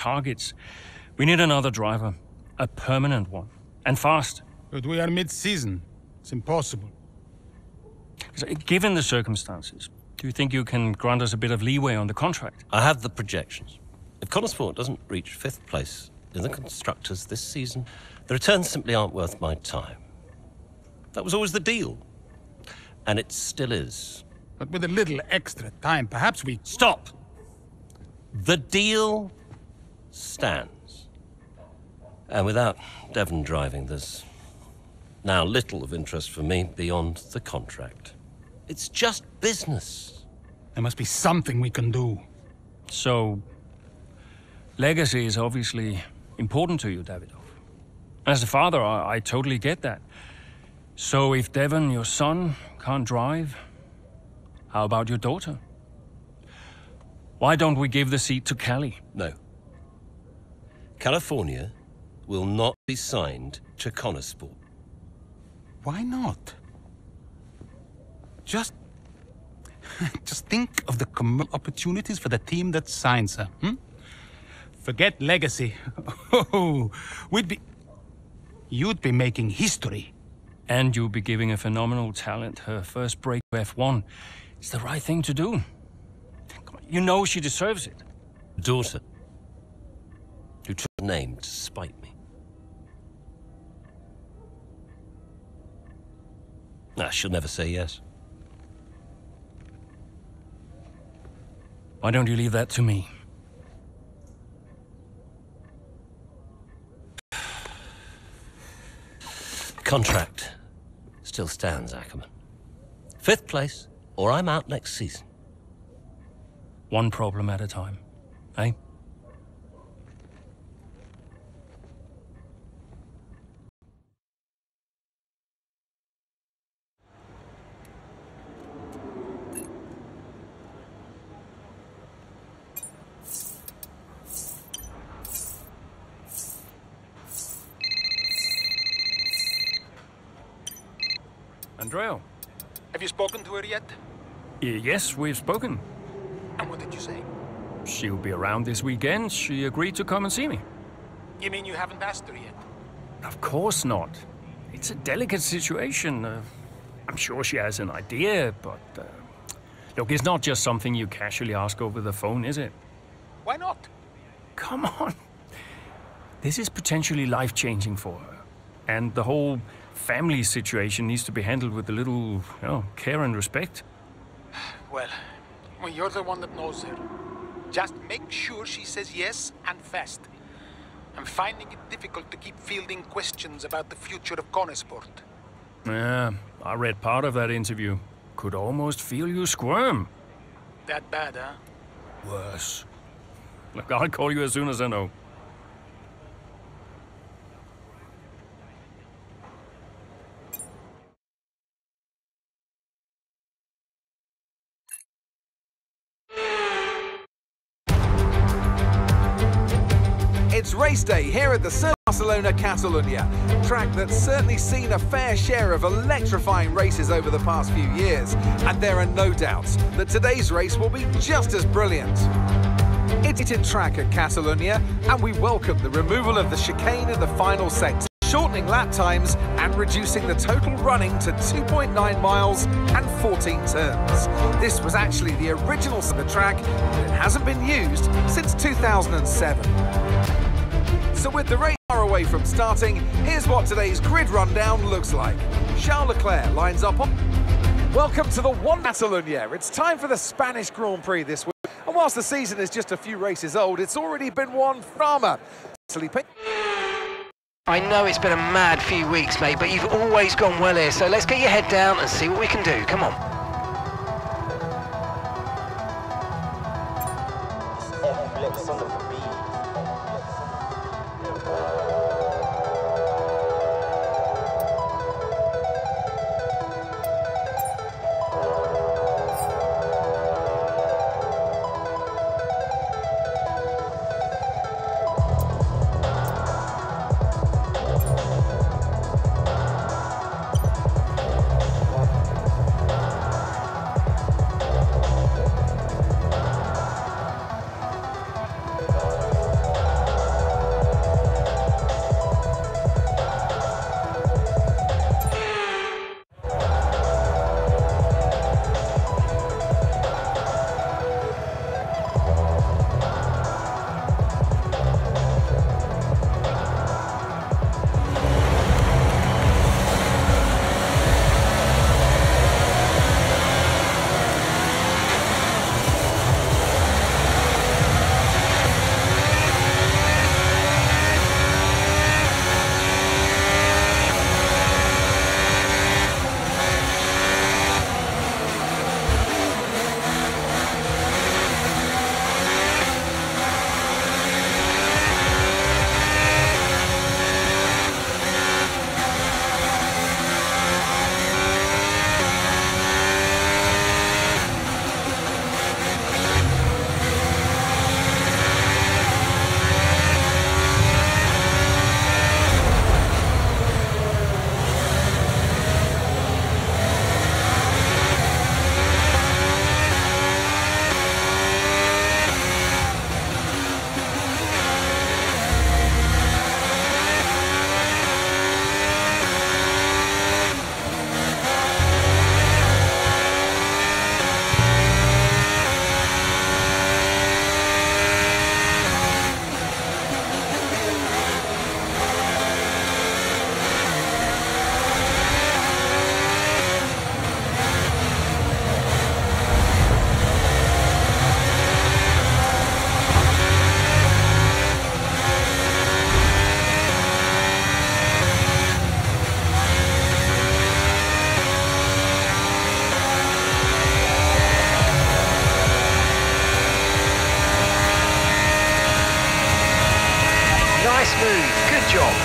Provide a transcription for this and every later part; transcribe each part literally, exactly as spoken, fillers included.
targets. We need another driver, a permanent one, and fast. But we are mid-season. It's impossible. So, given the circumstances, do you think you can grant us a bit of leeway on the contract? I have the projections. If Connosport doesn't reach fifth place in the constructors this season, the returns simply aren't worth my time. That was always the deal. And it still is. But with a little extra time, perhaps we... Stop! The deal stands. And without Devon driving, there's now little of interest for me beyond the contract. It's just business. There must be something we can do. So, legacy is obviously important to you, Davidoff. As a father, I, I totally get that. So if Devon, your son, can't drive, how about your daughter? Why don't we give the seat to Callie? No. California will not be signed to Connosport. Why not? Just... Just think of the commercial opportunities for the team that signs her, hmm? Forget legacy. Oh, we'd be... You'd be making history. And you'll be giving a phenomenal talent her first break to F one. It's the right thing to do. You know she deserves it. Daughter, who took a name to spite me. Ah, she'll never say yes. Why don't you leave that to me? Contract still stands, Ackerman. Fifth place, or I'm out next season. One problem at a time, eh? Andrea. Have you spoken to her yet? Y- yes, we've spoken. And what did you say? She'll be around this weekend. She agreed to come and see me. You mean you haven't asked her yet? Of course not. It's a delicate situation. Uh, I'm sure she has an idea, but... Uh, look, it's not just something you casually ask over the phone, is it? Why not? Come on. This is potentially life-changing for her. And the whole family situation needs to be handled with a little, you know, care and respect. Well, well, you're the one that knows her. Just make sure she says yes and fast. I'm finding it difficult to keep fielding questions about the future of Connosport. Yeah, I read part of that interview. Could almost feel you squirm. That bad, huh? Worse. Look, I'll call you as soon as I know. It's race day here at the Circuit Barcelona Catalunya, track that's certainly seen a fair share of electrifying races over the past few years, and there are no doubts that today's race will be just as brilliant. It's a track at Catalunya, and we welcome the removal of the chicane in the final sector, shortening lap times and reducing the total running to two point nine miles and fourteen turns. This was actually the original of the track, but it hasn't been used since two thousand seven. So with the race far away from starting, here's what today's grid rundown looks like. Charles Leclerc lines up on... Welcome to the one Catalunya. It's time for the Spanish Grand Prix this week. And whilst the season is just a few races old, it's already been won drama. Sleeping. I know it's been a mad few weeks, mate, but you've always gone well here, so let's get your head down and see what we can do. Come on. smooth. Good job.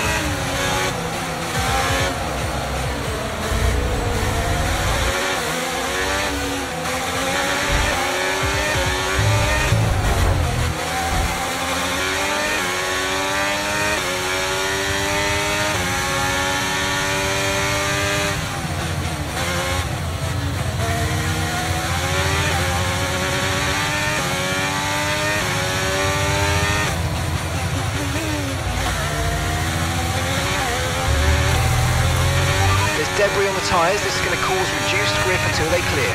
Debris on the tyres. This is going to cause reduced grip until they clear.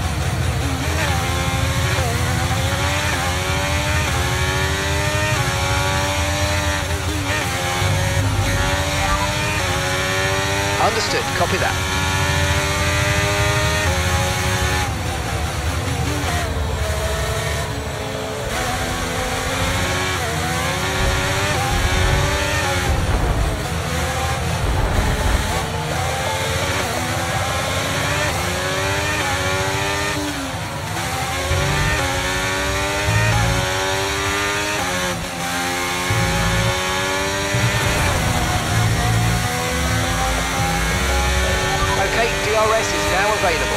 Understood, copy that. D R S is now available.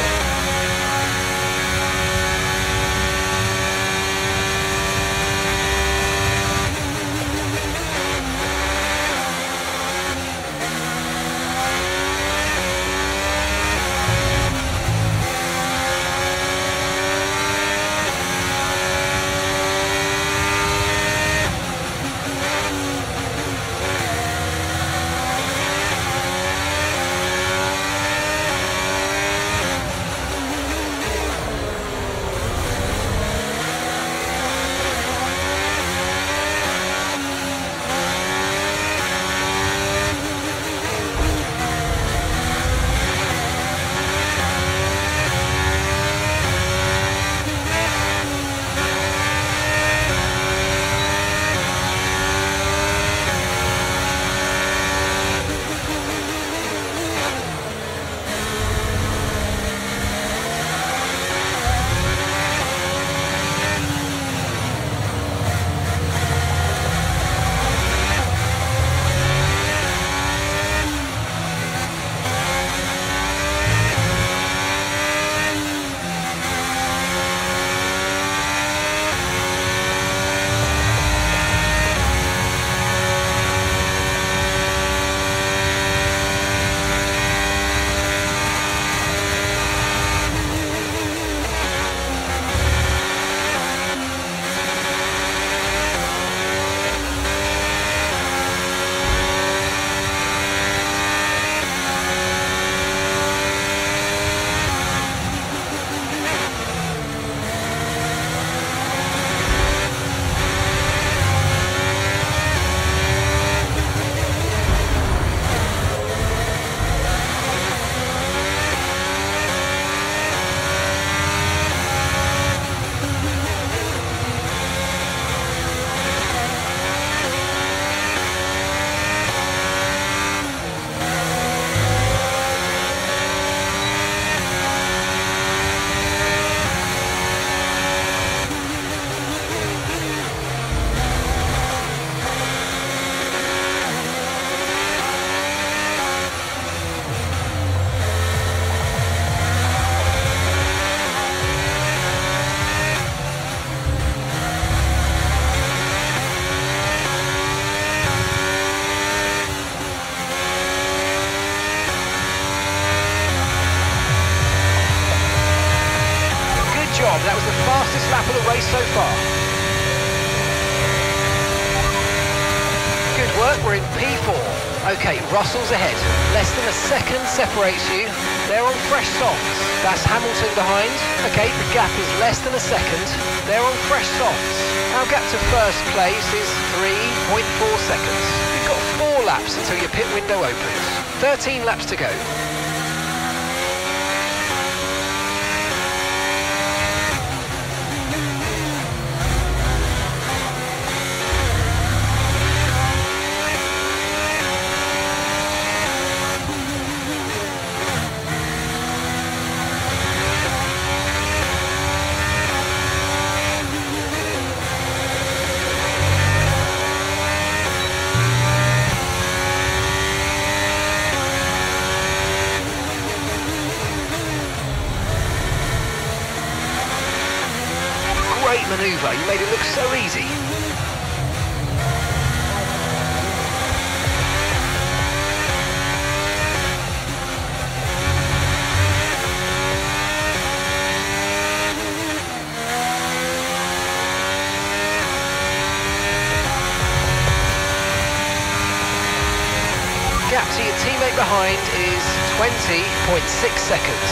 job. That was the fastest lap of the race so far. Good work, we're in P four. Okay, Russell's ahead. Less than a second separates you. They're on fresh softs. That's Hamilton behind. Okay, the gap is less than a second. They're on fresh softs. Our gap to first place is three point four seconds. You've got four laps until your pit window opens. thirteen laps to go. manoeuvre. You made it look so easy. Gap to your teammate behind is twenty point six seconds.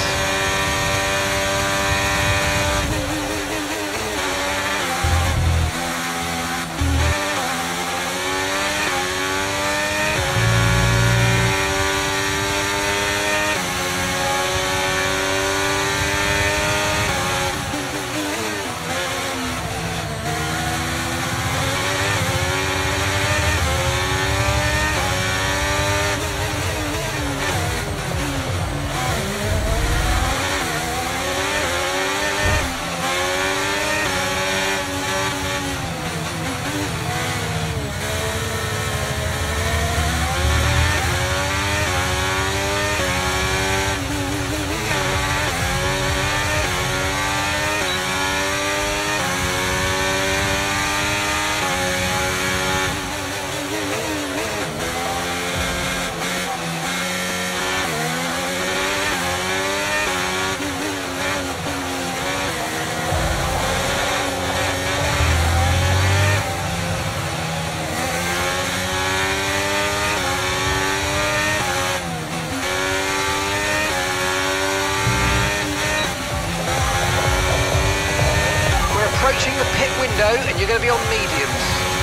Approaching the pit window and you're going to be on mediums.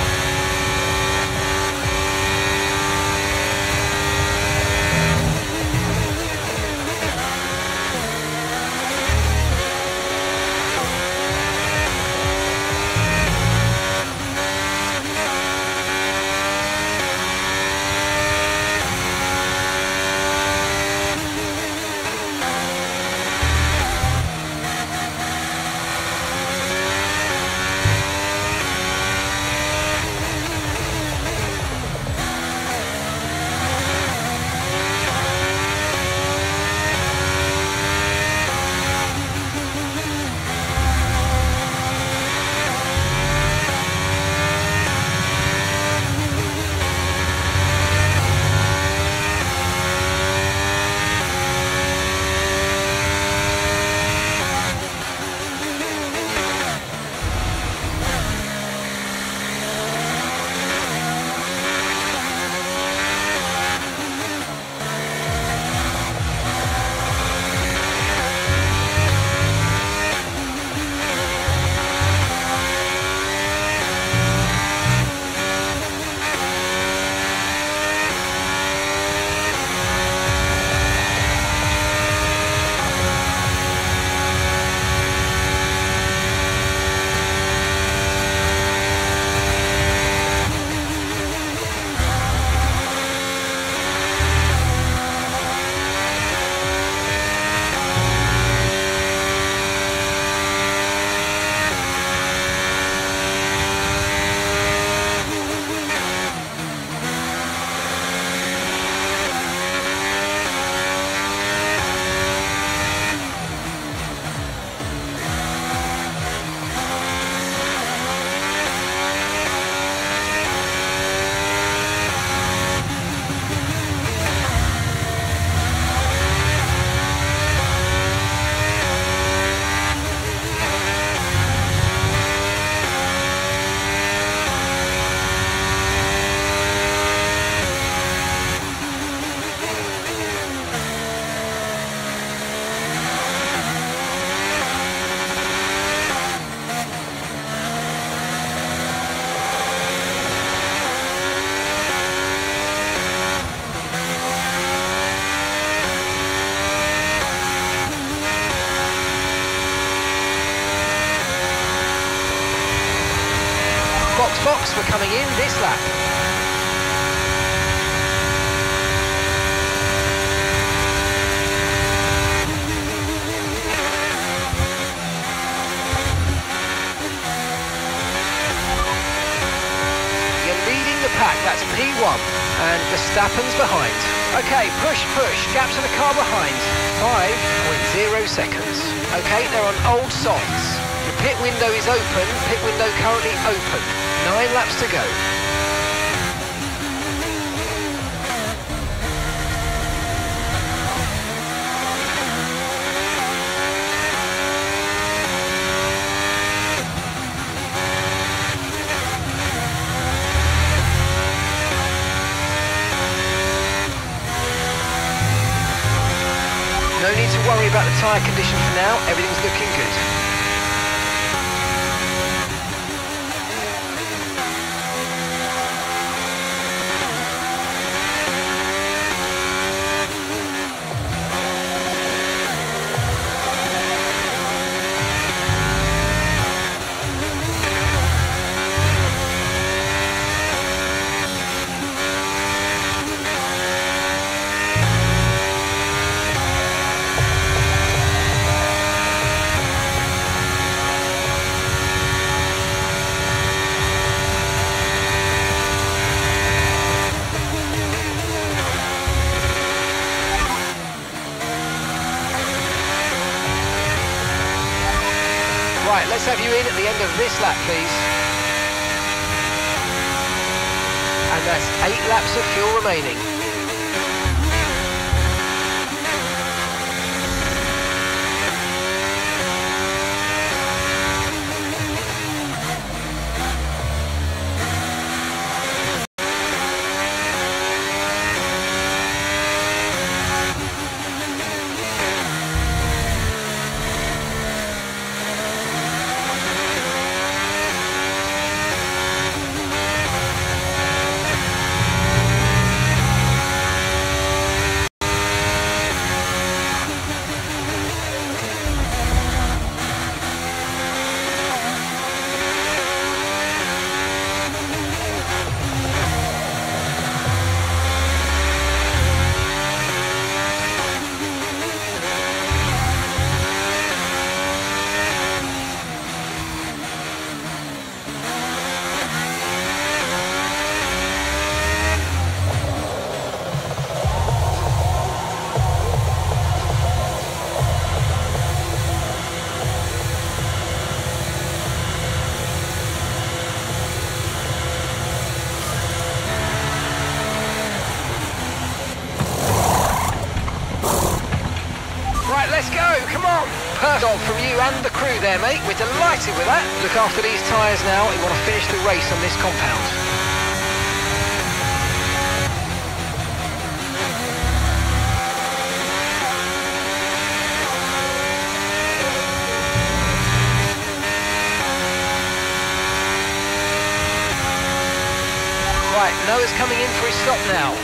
Box, box, we're coming in this lap. You're leading the pack, that's P one, and Verstappen's behind. Okay, push, push, gap to the car behind, five point zero seconds. Okay, they're on old softs. You're Pit window is open, pit window currently open. Nine laps to go. No need to worry about the tyre condition for now, everything's looking good. Right, let's have you in at the end of this lap, please. And that's eight laps of fuel remaining. Let's go, come on! Perfect job from you and the crew there, mate. We're delighted with that. Look after these tyres now. We want to finish the race on this compound. Right, Noah's coming in for his stop now.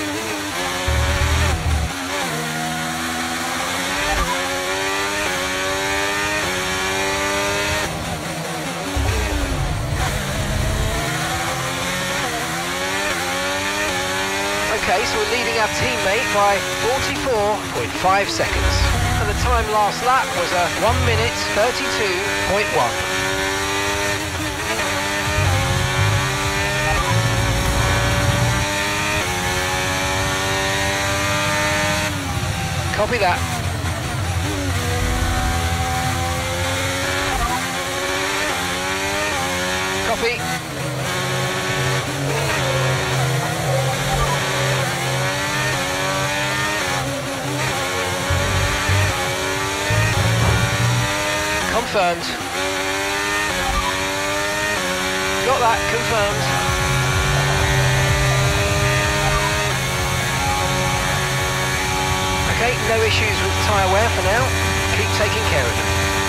Okay, so we're leading our teammate by forty-four point five seconds. And the time last lap was a one minute thirty-two point one. Copy that. Copy. Confirmed. Got that, confirmed. Okay, no issues with tyre wear for now. Keep taking care of them.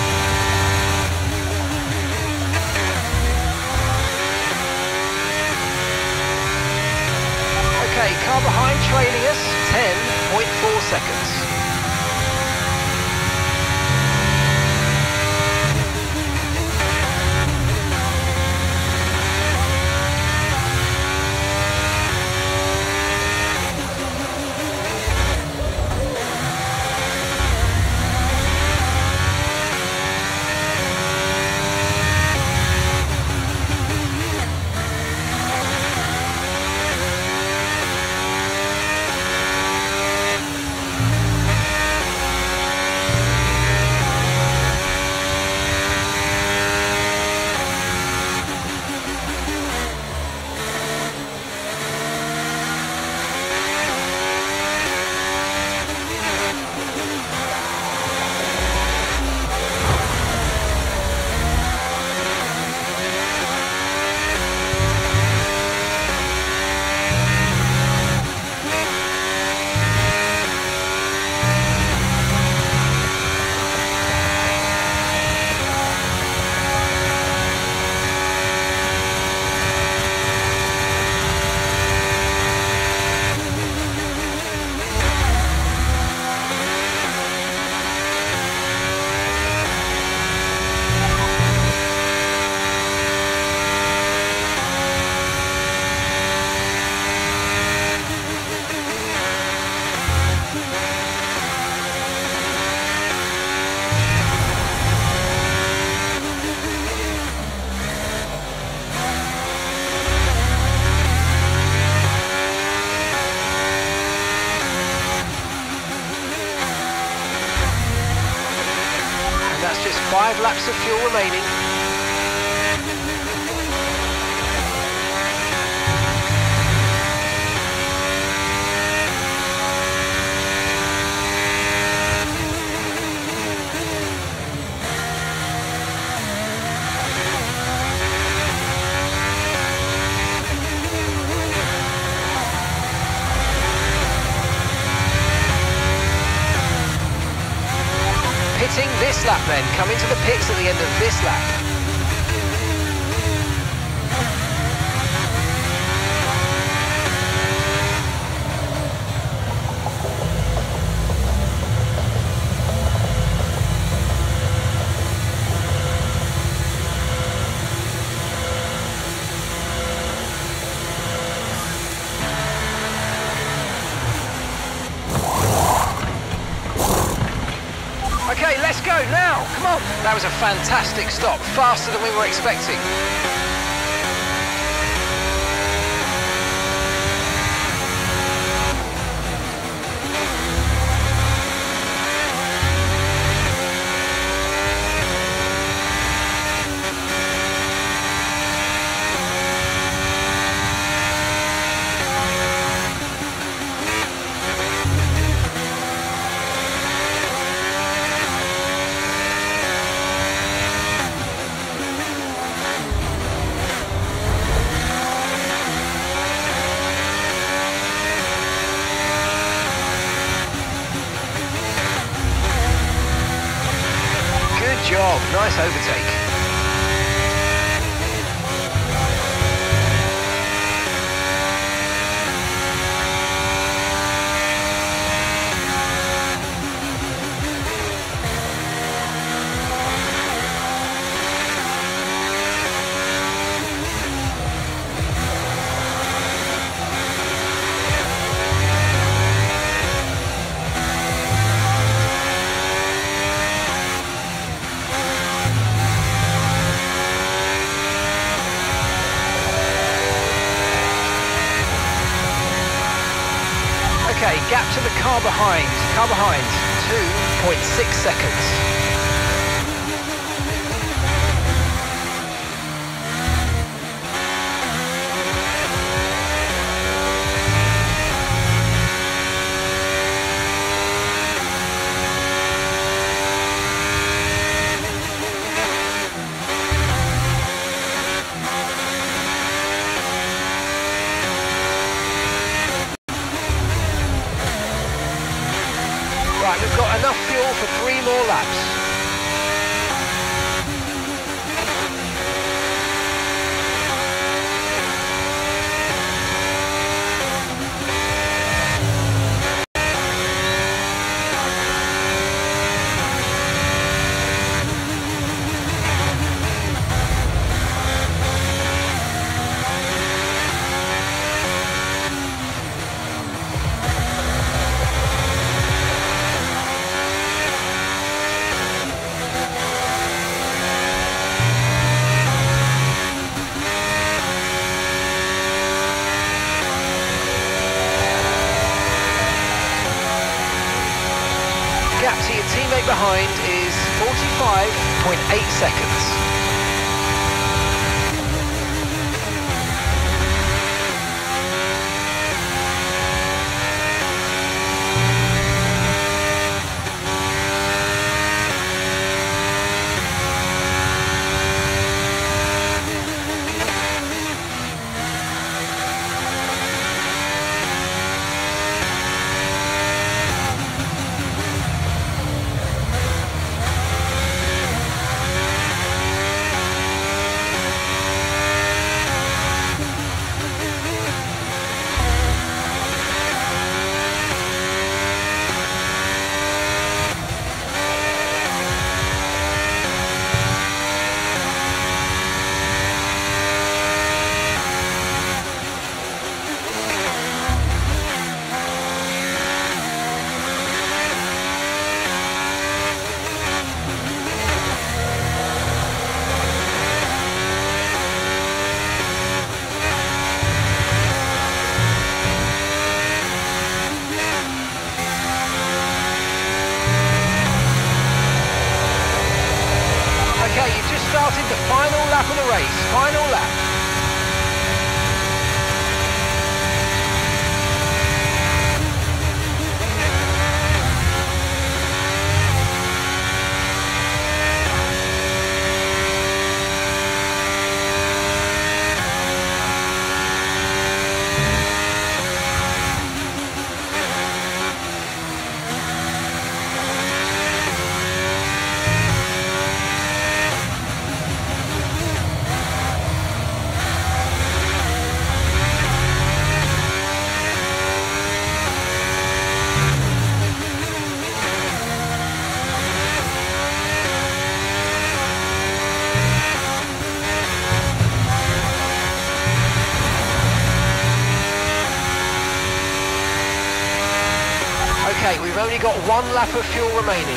Okay, car behind trailing us, ten point four seconds. Five laps of fuel remaining. Pitting this lap then, come into the pits at the end of this lap. Okay, let's go now, come on. That was a fantastic stop, faster than we were expecting. Good job, nice overtake. Okay, gap to the car behind. Car behind, two point six seconds. Right, we've got enough fuel for three more laps. Gap to your teammate behind is forty-five point eight seconds. Okay, we've only got one lap of fuel remaining.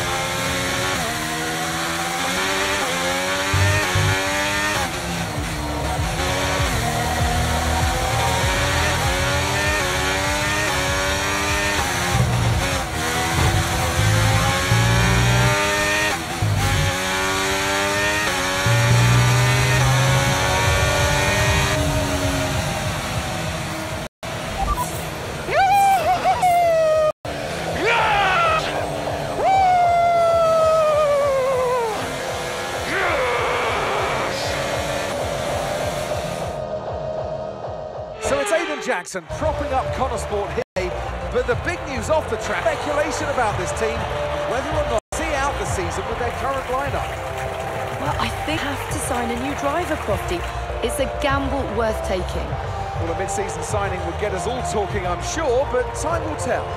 Jackson propping up Connor Sport here, but the big news off the track, speculation about this team, whether or not see out the season with their current lineup. Well, I think I have to sign a new driver, Crofty. It's a gamble worth taking. Well, a mid-season signing would get us all talking, I'm sure, but time will tell.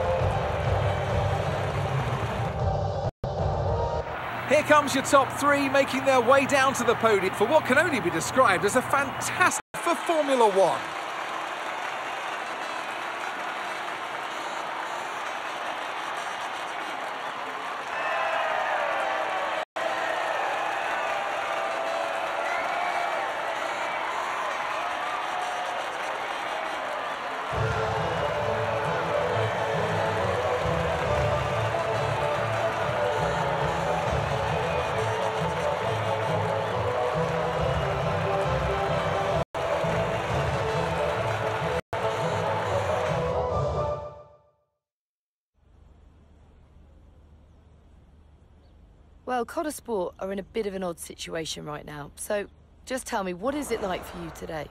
Here comes your top three, making their way down to the podium for what can only be described as a fantastic for Formula One. Well, Connor Sport are in a bit of an odd situation right now, so just tell me, what is it like for you today?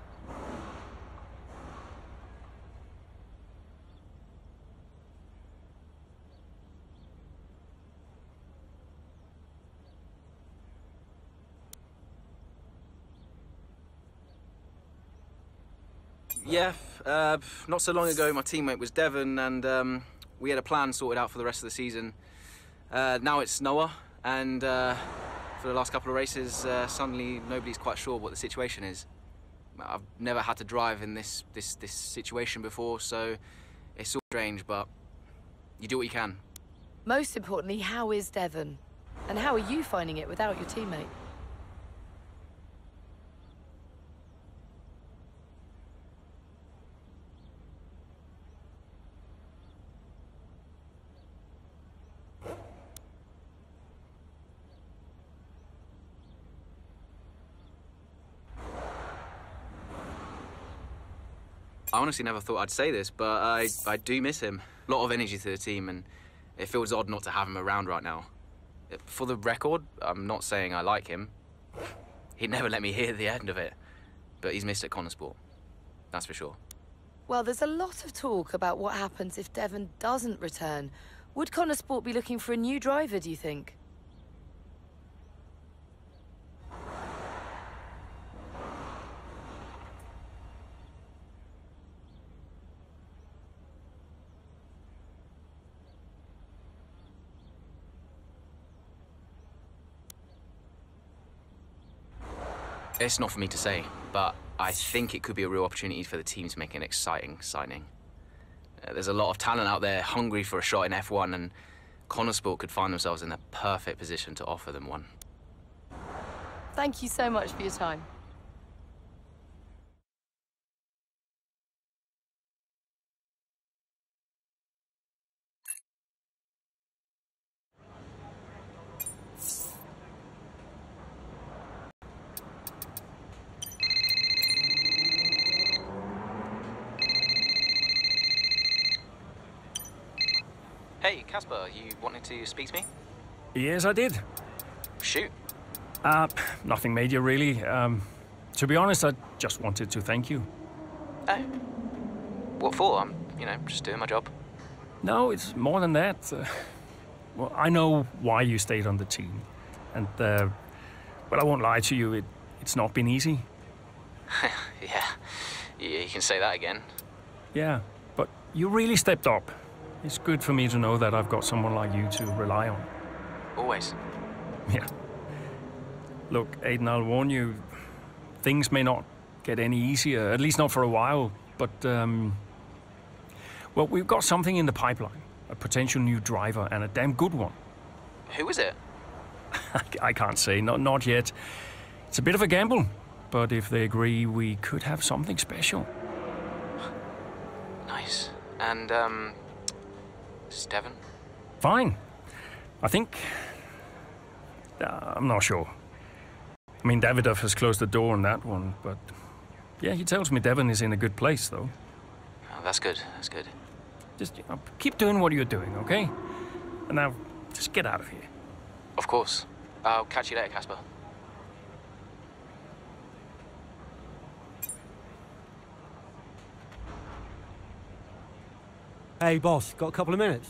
Yeah, uh, not so long ago my teammate was Devon, and um, we had a plan sorted out for the rest of the season. Uh, now it's Noah. And uh, for the last couple of races, uh, suddenly nobody's quite sure what the situation is. I've never had to drive in this, this, this situation before, so it's all strange, but you do what you can. Most importantly, how is Devon? And how are you finding it without your teammate? I honestly never thought I'd say this, but I, I do miss him. A lot of energy to the team, and it feels odd not to have him around right now. For the record, I'm not saying I like him. He'd never let me hear the end of it. But he's missed at Connor Sport. That's for sure. Well, there's a lot of talk about what happens if Devon doesn't return. Would Connor Sport be looking for a new driver, do you think? It's not for me to say, but I think it could be a real opportunity for the team to make an exciting signing. Uh, there's a lot of talent out there hungry for a shot in F one, and Connor Sport could find themselves in the perfect position to offer them one. Thank you so much for your time. Hey, Casper, you wanted to speak to me? Yes, I did. Shoot. Uh, nothing major, really. Um, to be honest, I just wanted to thank you. Oh. What for? I'm, you know, just doing my job. No, it's more than that. Uh, well, I know why you stayed on the team. And, uh, well, I won't lie to you, it, it's not been easy. Yeah. yeah, you can say that again. Yeah, but you really stepped up. It's good for me to know that I've got someone like you to rely on. Always. Yeah. Look, Aiden, I'll warn you, things may not get any easier, at least not for a while, but, um, well, we've got something in the pipeline. a potential new driver, and a damn good one. Who is it? I can't say, not, not yet. It's a bit of a gamble, but if they agree, we could have something special. Nice. And, um, is Devon? Fine. I think... Uh, I'm not sure. I mean, Davidoff has closed the door on that one, but... Yeah, he tells me Devon is in a good place, though. Oh, that's good, that's good. Just you know, keep doing what you're doing, okay? And now, just get out of here. Of course. I'll catch you later, Casper. Hey, boss, got a couple of minutes?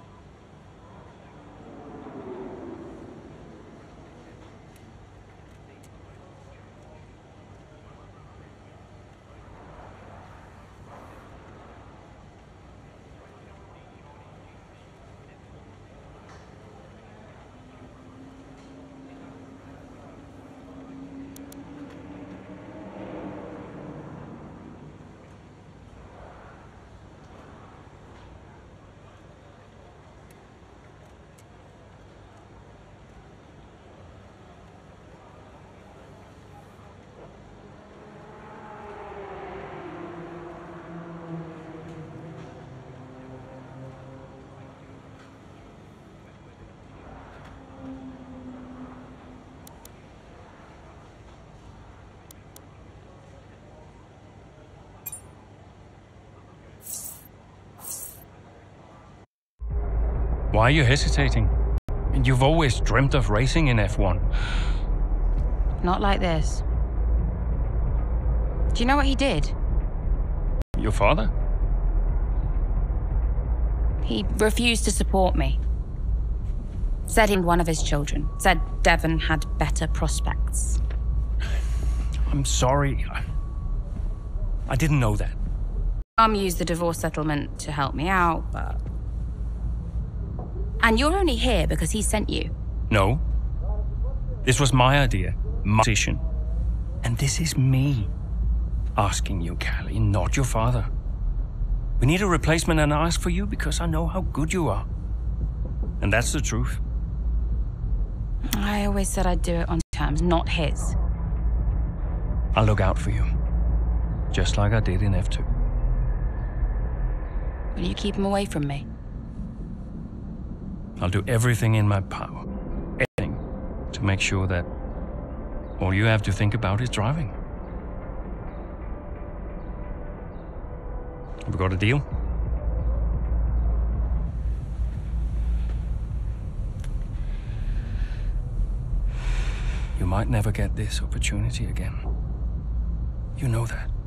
Why are you hesitating? You've always dreamt of racing in F one. Not like this. Do you know what he did? Your father? He refused to support me. Said he was one of his children. Said Devon had better prospects. I'm sorry. I, I didn't know that. Mum used the divorce settlement to help me out, but... And you're only here because he sent you. No. This was my idea, my decision. And this is me asking you, Callie, not your father. We need a replacement, and I ask for you because I know how good you are. And that's the truth. I always said I'd do it on terms, not his. I'll look out for you. Just like I did in F two. Will you keep him away from me? I'll do everything in my power, everything, to make sure that all you have to think about is driving. Have we got a deal? You might never get this opportunity again. You know that.